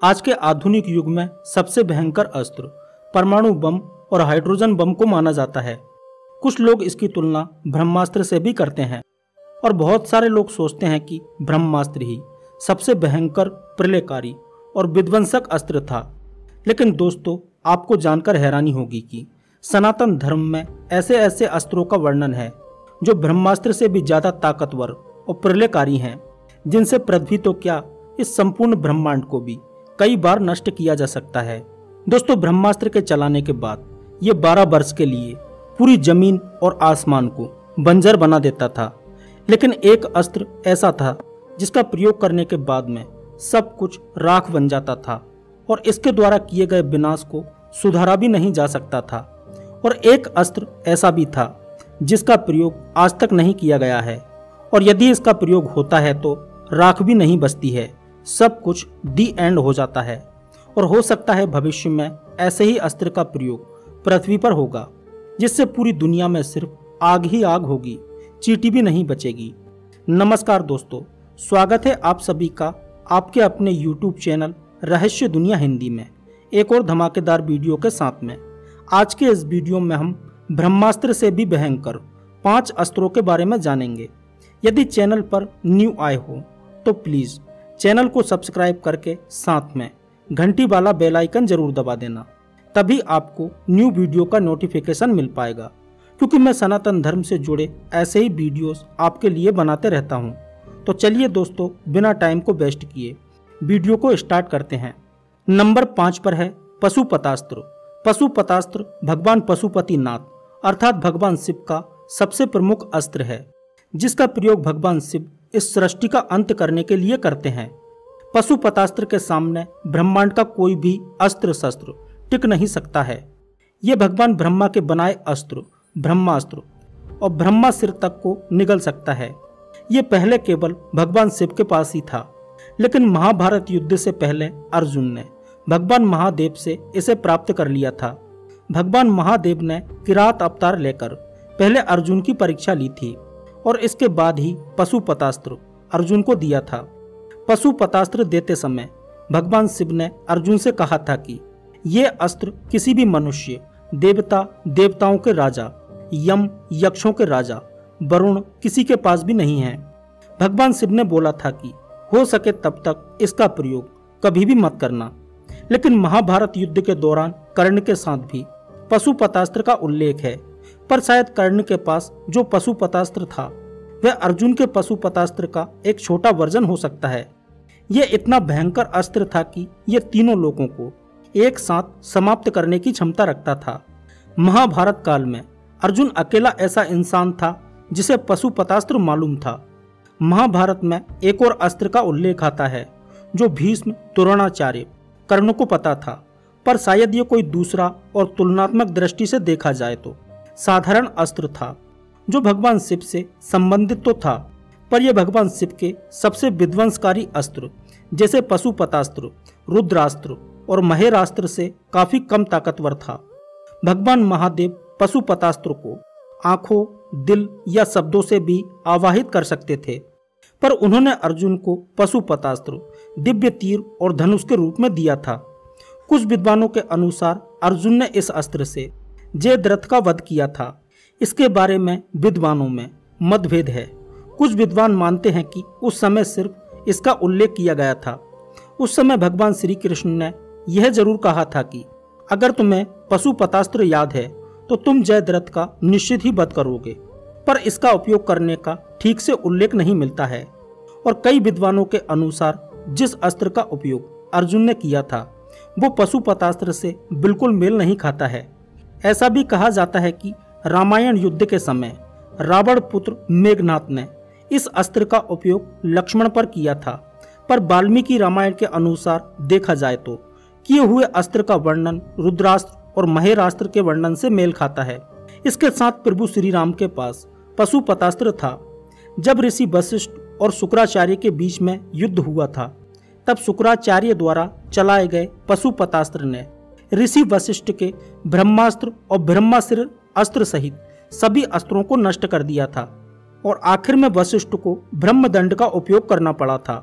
आज के आधुनिक युग में सबसे भयंकर अस्त्र परमाणु बम और हाइड्रोजन बम को माना जाता है। कुछ लोग इसकी तुलना ब्रह्मास्त्र से भी करते हैं और बहुत सारे लोग सोचते हैं कि ब्रह्मास्त्र ही सबसे भयंकर, प्रलयकारी और विध्वंसक अस्त्र था। लेकिन दोस्तों, आपको जानकर हैरानी होगी कि सनातन धर्म में ऐसे ऐसे अस्त्रों का वर्णन है जो ब्रह्मास्त्र से भी ज्यादा ताकतवर और प्रलयकारी हैं, जिनसे पृथ्वी तो क्या, इस संपूर्ण ब्रह्मांड को भी कई बार नष्ट किया जा सकता है। दोस्तों, ब्रह्मास्त्र के चलाने के बाद ये 12 वर्ष के लिए पूरी जमीन और आसमान को बंजर बना देता था। लेकिन एक अस्त्र ऐसा था जिसका प्रयोग करने के बाद में सब कुछ राख बन जाता था और इसके द्वारा किए गए विनाश को सुधारा भी नहीं जा सकता था। और एक अस्त्र ऐसा भी था जिसका प्रयोग आज तक नहीं किया गया है, और यदि इसका प्रयोग होता है तो राख भी नहीं बचती है, सब कुछ दी एंड हो जाता है। और हो सकता है भविष्य में ऐसे ही अस्त्र का प्रयोग पृथ्वी पर होगा, जिससे पूरी दुनिया में सिर्फ आग ही आग होगी, चींटी भी नहीं बचेगी। नमस्कार दोस्तों, स्वागत है आप सभी का आपके अपने YouTube चैनल रहस्य दुनिया हिंदी में एक और धमाकेदार वीडियो के साथ में। आज के इस वीडियो में हम ब्रह्मास्त्र से भी भयंकर 5 अस्त्रों के बारे में जानेंगे। यदि चैनल पर न्यू आए हो तो प्लीज़ चैनल को सब्सक्राइब करके साथ में घंटी वाला बेल आइकन जरूर दबा देना, तभी आपको न्यू वीडियो का नोटिफिकेशन मिल पाएगा, क्योंकि मैं सनातन धर्म से जुड़े ऐसे ही वीडियोस आपके लिए बनाते रहता हूं। तो चलिए दोस्तों, बिना टाइम को वेस्ट किए वीडियो को स्टार्ट करते हैं। नंबर 5 पर है पशुपतास्त्र। पशुपतास्त्र भगवान पशुपतिनाथ अर्थात भगवान शिव का सबसे प्रमुख अस्त्र है, जिसका प्रयोग भगवान शिव इस सृष्टि का अंत करने के लिए करते हैं। पशुपतास्त्र के सामने ब्रह्मांड का कोई भी अस्त्र शस्त्र टिक नहीं सकता है। ये भगवान ब्रह्मा के बनाए अस्त्र ब्रह्मास्त्र और ब्रह्मा सिर तक को निगल सकता है। ये पहले केवल भगवान शिव के पास ही था, लेकिन महाभारत युद्ध से पहले अर्जुन ने भगवान महादेव से इसे प्राप्त कर लिया था। भगवान महादेव ने किरात अवतार लेकर पहले अर्जुन की परीक्षा ली थी और इसके बाद ही पशुपतास्त्र अर्जुन को दिया था। पशुपतास्त्र देते समय भगवान शिव ने अर्जुन से कहा था कि ये अस्त्र किसी भी मनुष्य, देवता, देवताओं के राजा, यम, यक्षों के राजा, वरुण किसी के पास भी नहीं है। भगवान शिव ने बोला था कि हो सके तब तक इसका प्रयोग कभी भी मत करना। लेकिन महाभारत युद्ध के दौरान कर्ण के साथ भी पशुपतास्त्र का उल्लेख है, पर शायद कर्ण के पास जो पशुपतास्त्र था वह अर्जुन के पशुपतास्त्र का एक छोटा वर्जन हो सकता है। यह इतना भयंकर अस्त्र था कि यह तीनों लोगों को एक साथ समाप्त करने की क्षमता रखता था। महाभारत काल में अर्जुन अकेला ऐसा इंसान था जिसे पशुपतास्त्र मालूम था। महाभारत में एक और अस्त्र का उल्लेख आता है जो भीष्म, द्रोणाचार्य, कर्ण को पता था, पर शायद ये कोई दूसरा और तुलनात्मक दृष्टि से देखा जाए तो साधारण अस्त्र था जो भगवान शिव से संबंधित तो था, पर यह भगवान शिव के सबसे विध्वंसकारी अस्त्र जैसे पशुपतास्त्र, रुद्रास्त्र और महेरास्त्र से काफी कम ताकतवर था। भगवान महादेव पशुपतास्त्र को आंखों, दिल या शब्दों से भी आवाहित कर सकते थे, पर उन्होंने अर्जुन को पशुपतास्त्र, दिव्य तीर और धनुष के रूप में दिया था। कुछ विद्वानों के अनुसार अर्जुन ने इस अस्त्र से जयद्रथ का वध किया था। इसके बारे में विद्वानों में मतभेद है। कुछ विद्वान मानते हैं कि उस समय सिर्फ इसका उल्लेख किया गया था। उस समय भगवान श्री कृष्ण ने यह जरूर कहा था कि अगर तुम्हें पशुपतास्त्र याद है तो तुम जयद्रथ का निश्चित ही वध करोगे, पर इसका उपयोग करने का ठीक से उल्लेख नहीं मिलता है। और कई विद्वानों के अनुसार जिस अस्त्र का उपयोग अर्जुन ने किया था वो पशुपतास्त्र से बिल्कुल मेल नहीं खाता है। ऐसा भी कहा जाता है कि रामायण युद्ध के समय रावण पुत्र मेघनाथ ने इस अस्त्र का उपयोग लक्ष्मण पर किया था, पर वाल्मीकि रामायण के अनुसार देखा जाए तो किए हुए अस्त्र का वर्णन रुद्रास्त्र और महेरास्त्र के वर्णन से मेल खाता है। इसके साथ प्रभु श्री राम के पास पशुपतास्त्र था। जब ऋषि वशिष्ठ और शुक्राचार्य के बीच में युद्ध हुआ था, तब शुक्राचार्य द्वारा चलाए गए पशुपतास्त्र ने ऋषि वशिष्ठ के ब्रह्मास्त्र और ब्रह्मास्त्र अस्त्र सहित सभी अस्त्रों को नष्ट कर दिया था और आखिर में वशिष्ठ को ब्रह्मदंड का उपयोग करना पड़ा था।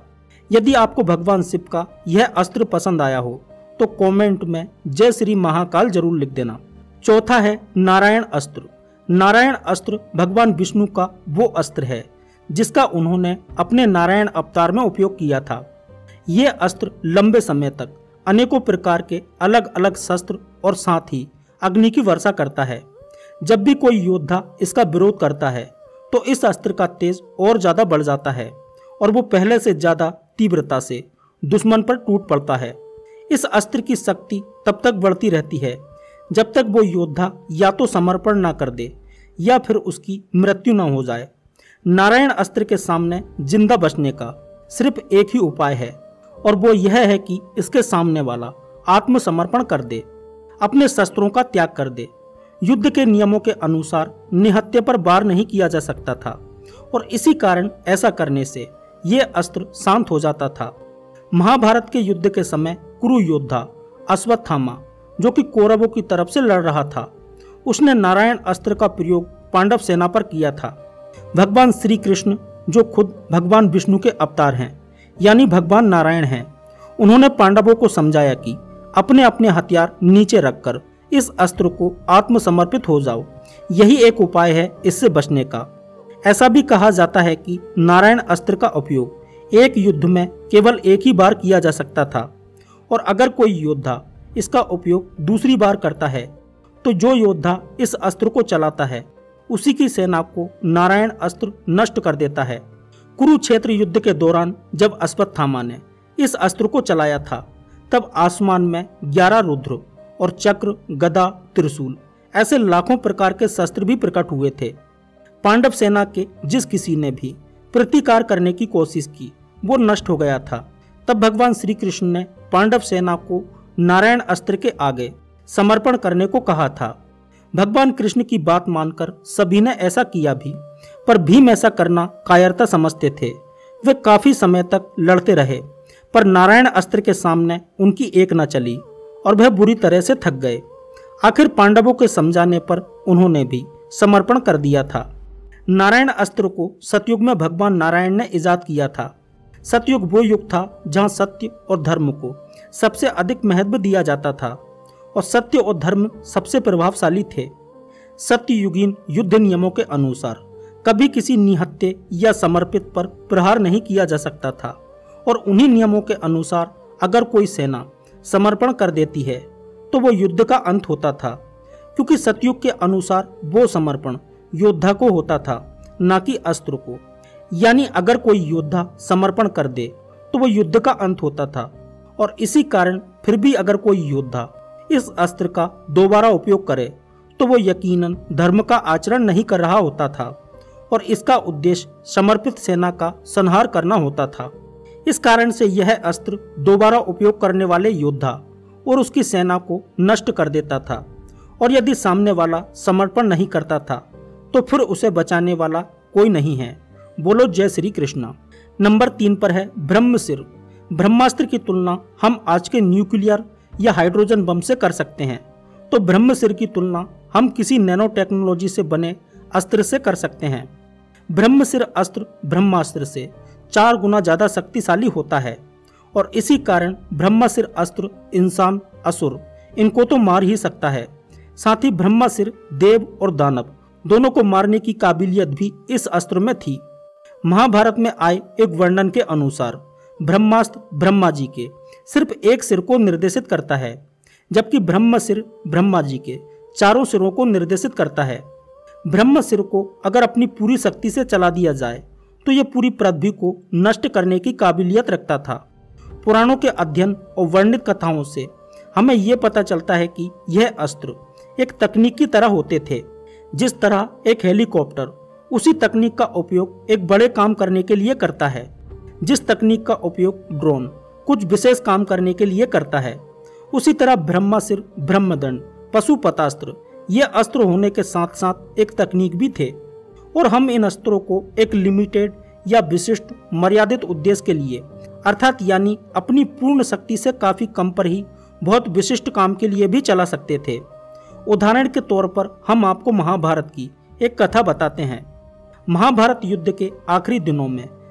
यदि आपको भगवान शिव का यह अस्त्र पसंद आया हो तो कमेंट में जय श्री महाकाल जरूर लिख देना। चौथा है नारायण अस्त्र। नारायण अस्त्र भगवान विष्णु का वो अस्त्र है जिसका उन्होंने अपने नारायण अवतार में उपयोग किया था। ये अस्त्र लंबे समय तक अनेकों प्रकार के अलग अलग शस्त्र और साथ ही अग्नि की वर्षा करता है। जब भी कोई योद्धा इसका विरोध करता है तो इस अस्त्र का तेज और ज्यादा बढ़ जाता है और वो पहले से ज्यादा तीव्रता से दुश्मन पर टूट पड़ता है। इस अस्त्र की शक्ति तब तक बढ़ती रहती है जब तक वो योद्धा या तो समर्पण ना कर दे या फिर उसकी मृत्यु ना हो जाए। नारायण अस्त्र के सामने जिंदा बचने का सिर्फ एक ही उपाय है और वो यह है कि इसके सामने वाला आत्मसमर्पण कर दे, अपने शस्त्रों का त्याग कर दे। युद्ध के नियमों के अनुसार निहत्थे पर वार नहीं किया जा सकता था और इसी कारण ऐसा करने से ये अस्त्र शांत हो जाता था। महाभारत के युद्ध के समय कुरु योद्धा अश्वत्थामा, जो कि कौरवों की तरफ से लड़ रहा था, उसने नारायण अस्त्र का प्रयोग पांडव सेना पर किया था। भगवान श्री कृष्ण, जो खुद भगवान विष्णु के अवतार हैं, यानी भगवान नारायण हैं, उन्होंने पांडवों को समझाया कि अपने अपने हथियार नीचे रखकर इस अस्त्र को आत्मसमर्पित हो जाओ। यही एक उपाय है इससे बचने का। ऐसा भी कहा जाता है कि नारायण अस्त्र का उपयोग एक युद्ध में केवल एक ही बार किया जा सकता था और अगर कोई योद्धा इसका उपयोग दूसरी बार करता है तो जो योद्धा इस अस्त्र को चलाता है उसी की सेना को नारायण अस्त्र नष्ट कर देता है। कुरुक्षेत्र युद्ध के दौरान जब अश्वत्थामा ने इस अस्त्र को चलाया था तब आसमान में 11 रुद्र और चक्र, गदा, त्रिशूल ऐसे लाखों प्रकार के शस्त्र भी प्रकट हुए थे। पांडव सेना के जिस किसी ने भी प्रतिकार करने की कोशिश की वो नष्ट हो गया था। तब भगवान श्री कृष्ण ने पांडव सेना को नारायण अस्त्र के आगे समर्पण करने को कहा था। भगवान कृष्ण की बात मानकर सभी ने ऐसा किया भी, पर भीम ऐसा करना कायरता समझते थे। वे काफी समय तक लड़ते रहे पर नारायण अस्त्र के सामने उनकी एक न चली और वह बुरी तरह से थक गए। आखिर पांडवों के समझाने पर उन्होंने भी समर्पण कर दिया था। नारायण अस्त्र को सतयुग में भगवान नारायण ने इजाद किया था। सतयुग वो युग था जहाँ सत्य और धर्म को सबसे अधिक महत्व दिया जाता था और सत्य और धर्म सबसे प्रभावशाली थे। सत्ययुगीन युद्ध नियमों के अनुसार कभी किसी निहत्थे या समर्पित पर प्रहार नहीं किया जा सकता था और उन्हीं नियमों के अनुसार अगर कोई सेना समर्पण कर देती है तो वो युद्ध का अंत होता था, क्योंकि सतयुग के अनुसार वो समर्पण योद्धा को होता था, ना कि अस्त्र को। यानी अगर कोई योद्धा समर्पण कर दे तो वो युद्ध का अंत होता था और इसी कारण फिर भी अगर कोई योद्धा इस अस्त्र का दोबारा उपयोग करे तो वो यकीनन धर्म का आचरण नहीं कर रहा होता था और इसका उद्देश्य समर्पित सेना का संहार करना होता था। इस कारण से यह अस्त्र दोबारा उपयोग करने वाले योद्धा और उसकी सेना को नष्ट कर देता था और यदि सामने वाला समर्पण नहीं करता था तो फिर उसे बचाने वाला कोई नहीं है। बोलो जय श्री कृष्णा। नंबर 3 पर है ब्रह्मशिर। ब्रह्मास्त्र की तुलना हम आज के न्यूक्लियर या हाइड्रोजन बम से कर सकते हैं, तो ब्रह्मशिर की तुलना हम किसी नैनो टेक्नोलॉजी से बने अस्त्र से कर सकते हैं। ब्रह्मशिर अस्त्र ब्रह्मास्त्र से 4 गुना ज्यादा शक्तिशाली होता है और इसी कारण ब्रह्मशिर अस्त्र इंसान, असुर इनको तो मार ही सकता है। साथ ही ब्रह्मशिर देव और दानव दोनों को मारने की काबिलियत भी इस अस्त्र में थी। महाभारत में आए एक वर्णन के अनुसार ब्रह्मास्त्र ब्रह्मा जी के सिर्फ एक सिर को निर्देशित करता है, जबकि ब्रह्मशिर ब्रह्मा जी के 4 सिरों को निर्देशित करता है। ब्रह्मशिर को अगर अपनी पूरी शक्ति से चला दिया जाए तो यह पूरी पृथ्वी को नष्ट करने की काबिलियत रखता था। पुराणों के अध्ययन और वर्णित कथाओं से हमें यह पता चलता है कि यह अस्त्र एक तकनीक की तरह होते थे। जिस तरह एक हेलीकॉप्टर उसी तकनीक का उपयोग एक बड़े काम करने के लिए करता है, जिस तकनीक का उपयोग ड्रोन कुछ विशेष काम करने के लिए करता है, उसी तरह ब्रह्माशिर, ब्रह्मदंड, पशुपतास्त्र ये अस्त्र होने के साथ साथ एक तकनीक भी थे और हम इन अस्त्रों को एक लिमिटेड या विशिष्ट मर्यादित उद्देश्य के लिए अर्थात यानी अपनी पूर्ण शक्ति से काफी कम पर ही बहुत विशिष्ट काम के लिए भी चला सकते थे। उदाहरण के तौर पर हम आपको महाभारत की एक कथा बताते हैं। महाभारत युद्ध के आखिरी दिनों में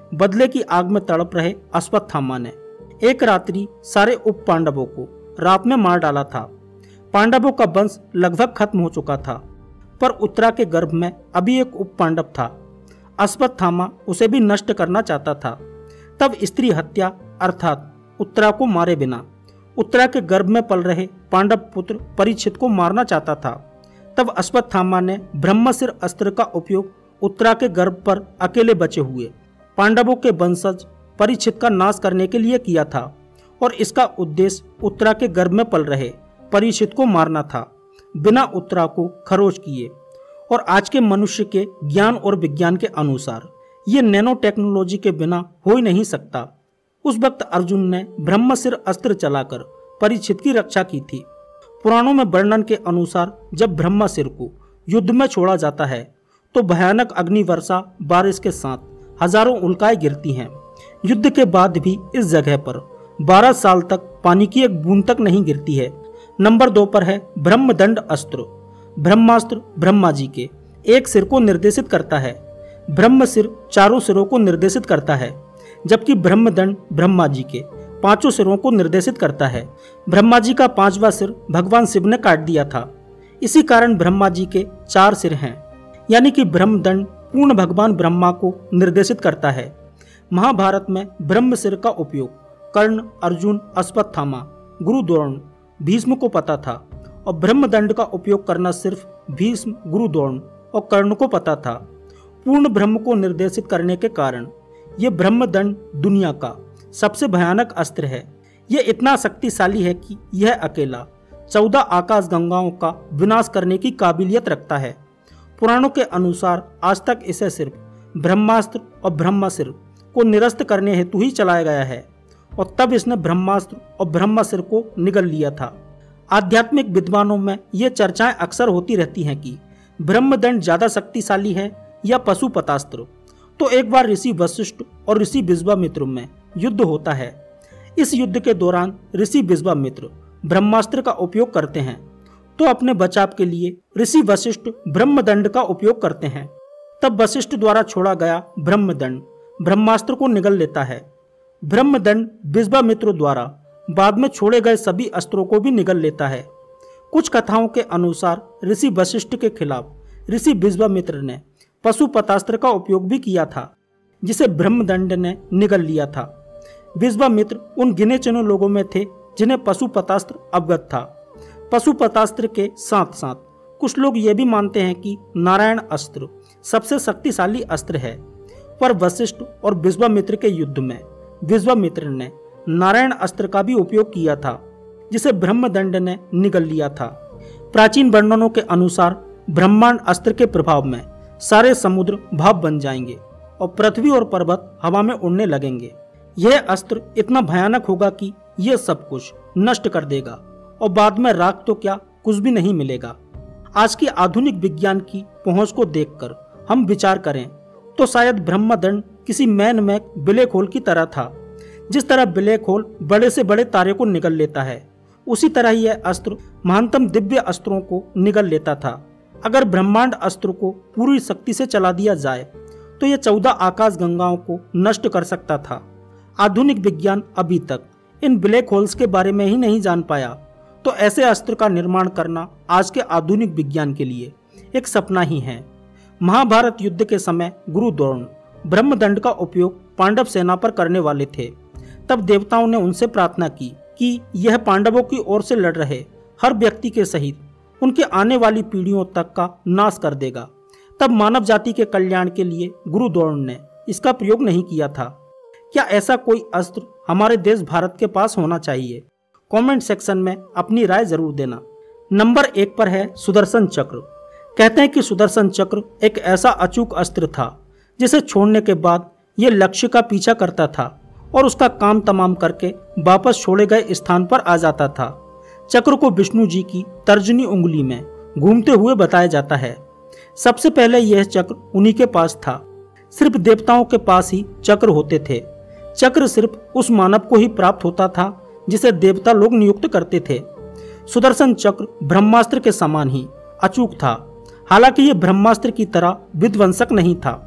बदले की आग में तड़प रहे अश्वत्थामा ने एक रात्रि सारे उप पांडवों को रात में मार डाला था। पांडवों का वंश लगभग खत्म हो चुका था, पर उत्तरा के गर्भ में अभी एक उप पांडव था। अश्वत्थामा उसे भी नष्ट करना चाहता था। तब स्त्री हत्या अर्थात उत्तरा को मारे बिना उत्तरा के गर्भ में पल रहे पांडव पुत्र परीक्षित को मारना चाहता था। तब अश्वत्थामा ने ब्रह्मशिर अस्त्र का उपयोग उत्तरा के गर्भ पर अकेले बचे हुए पांडवों के वंशज परीक्षित का नाश करने के लिए किया था, और इसका उद्देश्य उत्तरा के गर्भ में पल रहे परीक्षित को मारना था, बिना उत्तरा को खरोच किए। और आज के मनुष्य के ज्ञान और विज्ञान के अनुसार ये नैनो टेक्नोलॉजी के बिना हो ही नहीं सकता। उस वक्त अर्जुन ने ब्रह्मशिर अस्त्र चलाकर परीक्षित की रक्षा की थी। पुराणों में वर्णन के अनुसार जब ब्रह्मशिर को युद्ध में छोड़ा जाता है तो भयानक अग्नि वर्षा बारिश के साथ हजारों उल्काएं गिरती हैं। युद्ध के बाद भी इस जगह पर 12 साल तक पानी की एक बूंद तक नहीं गिरती है। नंबर 2 पर है ब्रह्मदंड अस्त्र। ब्रह्मास्त्र ब्रह्मा जी के एक सिर को निर्देशित करता है। ब्रह्म सिर चारों सिरों को निर्देशित करता है, जबकि ब्रह्मदंड ब्रह्मा जी के 5 सिरों को निर्देशित करता है। ब्रह्मा जी का 5वां सिर भगवान शिव ने काट दिया था। इसी कारण ब्रह्मा जी के 4 सिर हैं, यानी कि ब्रह्मदंड पूर्ण भगवान ब्रह्मा को निर्देशित करता है। महाभारत में ब्रह्म सिर का उपयोग कर्ण, अर्जुन, अश्वत्थामा, गुरु द्रोण, भीष्म को पता था, और ब्रह्मदंड का उपयोग करना सिर्फ भीष्म, गुरु द्रोण और कर्ण को पता था। पूर्ण ब्रह्म को निर्देशित करने के कारण यह ब्रह्मदंड दुनिया का सबसे भयानक अस्त्र है। यह इतना शक्तिशाली है कि यह अकेला 14 आकाश गंगाओं का विनाश करने की काबिलियत रखता है। पुराणों के अनुसार आज तक इसे सिर्फ ब्रह्मास्त्र और ब्रह्मशिर को निरस्त करने हेतु ही चलाया गया है, और तब इसने ब्रह्मास्त्र और ब्रह्मशिर को निगल लिया था। आध्यात्मिक विद्वानों में ये चर्चाएं अक्सर होती रहती हैं कि ब्रह्मदंड ज्यादा शक्तिशाली है या पशुपतास्त्र। तो एक बार ऋषि वशिष्ठ और ऋषि विश्वामित्र में युद्ध होता है। इस युद्ध के दौरान ऋषि विश्वामित्र ब्रह्मास्त्र का उपयोग करते हैं, तो अपने बचाव के लिए ऋषि वशिष्ठ ब्रह्मदंड का उपयोग करते हैं। तब वशिष्ठ द्वारा छोड़ा गया ब्रह्मदंड ब्रह्मास्त्र को निगल लेता है। ब्रह्मदंड विश्वामित्र द्वारा बाद में छोड़े गए सभी अस्त्रों को भी निगल लेता है। कुछ कथाओं के अनुसार ऋषि वशिष्ठ के खिलाफ ऋषि विश्वामित्र ने पशुपतास्त्र का उपयोग भी किया था, जिसे ब्रह्मदंड ने निगल लिया था। विश्वामित्र उन गिने चुने लोगों में थे जिन्हें पशुपतास्त्र अवगत था। पशुपतास्त्र के साथ साथ कुछ लोग ये भी मानते हैं कि नारायण अस्त्र सबसे शक्तिशाली अस्त्र है, पर वशिष्ठ और विश्वामित्र के युद्ध में विश्वामित्र ने नारायण अस्त्र का भी उपयोग किया था, जिसे ब्रह्मदंड ने निगल लिया था। प्राचीन वर्णनों के अनुसार ब्रह्मांड अस्त्र के प्रभाव में सारे समुद्र भाप बन जाएंगे और पृथ्वी और पर्वत हवा में उड़ने लगेंगे। यह अस्त्र इतना भयानक होगा कि यह सब कुछ नष्ट कर देगा, और बाद में राख तो क्या कुछ भी नहीं मिलेगा। आज की आधुनिक विज्ञान की पहुंच को देखकर हम विचार करें तो शायद ब्रह्मदंड किसी मैन मैक ब्लैक होल की तरह था। जिस तरह ब्लैक होल बड़े से बड़े तारे को निगल लेता है, उसी तरह यह अस्त्र महानतम दिव्य अस्त्रों को निगल लेता था। अगर ब्रह्मांड अस्त्र को पूरी शक्ति से चला दिया जाए तो यह 14 आकाश गंगाओं को नष्ट कर सकता था। आधुनिक विज्ञान अभी तक इन ब्लैक होल्स के बारे में ही नहीं जान पाया, तो ऐसे अस्त्र का निर्माण करना आज के आधुनिक विज्ञान के लिए एक सपना ही है। महाभारत युद्ध के समय गुरु द्रोण ब्रह्मदंड का उपयोग पांडव सेना पर करने वाले थे। तब देवताओं ने उनसे प्रार्थना की कि यह पांडवों की ओर से लड़ रहे हर व्यक्ति के सहित उनके आने वाली पीढ़ियों तक का नाश कर देगा। तब मानव जाति के कल्याण के लिए गुरु द्रोण ने इसका प्रयोग नहीं किया था। क्या ऐसा कोई अस्त्र हमारे देश भारत के पास होना चाहिए? कमेंट सेक्शन में अपनी राय जरूर देना। नंबर 1 पर है सुदर्शन चक्र। कहते हैं कि सुदर्शन चक्र एक ऐसा अचूक अस्त्र था जिसे छोड़ने के बाद यह लक्ष्य का पीछा करता था और उसका काम तमाम करके वापस छोड़े गए स्थान पर आ जाता था। चक्र को विष्णु जी की तर्जनी उंगली में घूमते हुए बताया जाता है। सबसे पहले यह चक्र उन्हीं के पास था। सिर्फ देवताओं के पास ही चक्र होते थे। चक्र सिर्फ उस मानव को ही प्राप्त होता था जिसे देवता लोग नियुक्त करते थे। सुदर्शन चक्र ब्रह्मास्त्र के समान ही अचूक था। हालांकि यह ब्रह्मास्त्र की तरह विध्वंसक नहीं था,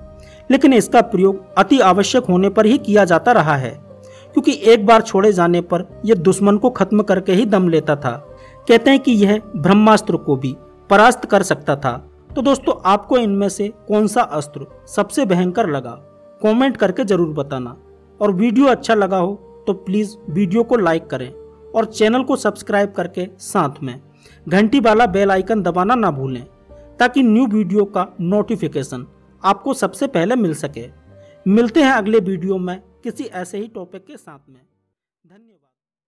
लेकिन इसका प्रयोग अति आवश्यक होने पर ही किया जाता रहा है, क्योंकि एक बार छोड़े जाने पर यह दुश्मन को खत्म करके ही दम लेता था। कहते हैं कि यह ब्रह्मास्त्र को भी परास्त कर सकता था। तो दोस्तों, आपको इनमें से कौन सा अस्त्र सबसे भयंकर लगा, कमेंट करके जरूर बताना। और वीडियो अच्छा लगा हो तो प्लीज वीडियो को लाइक करें और चैनल को सब्सक्राइब करके साथ में घंटी वाला बेल आइकन दबाना ना भूलें, ताकि न्यू वीडियो का नोटिफिकेशन आपको सबसे पहले मिल सके। मिलते हैं अगले वीडियो में किसी ऐसे ही टॉपिक के साथ में। धन्यवाद।